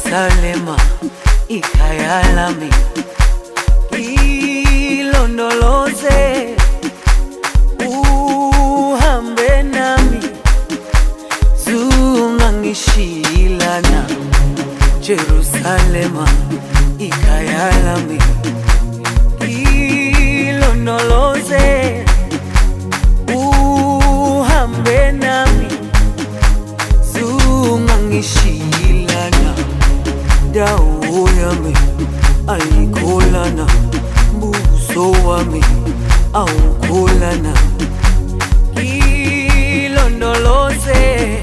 Jerusalema ikhaya lami, ilondoloze uhambe nami, zungangishilana. Jerusalema ikhaya lami, ilondoloze uhambe nami, zungangishilana. Dawo yami ayikholana, buso wami awukholana. Ilondoloze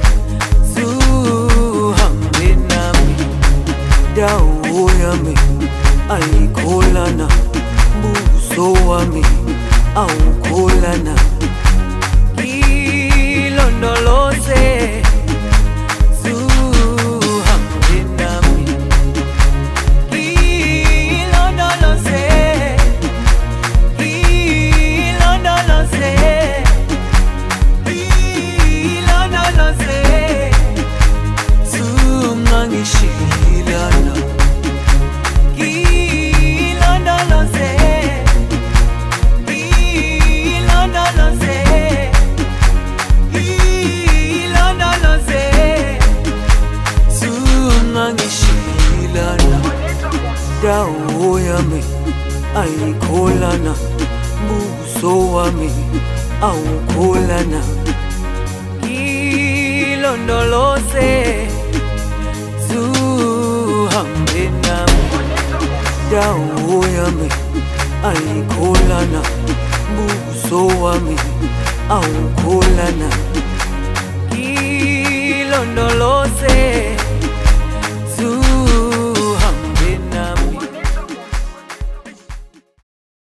zuhambe nami, dawo yami ayikholana, buso wami awukholana. Ilondoloze dawo yami ayikholana, buso wami awukholana. Ilondoloze zuhambe nami, dawo yami ayikholana, buso wami awukholana.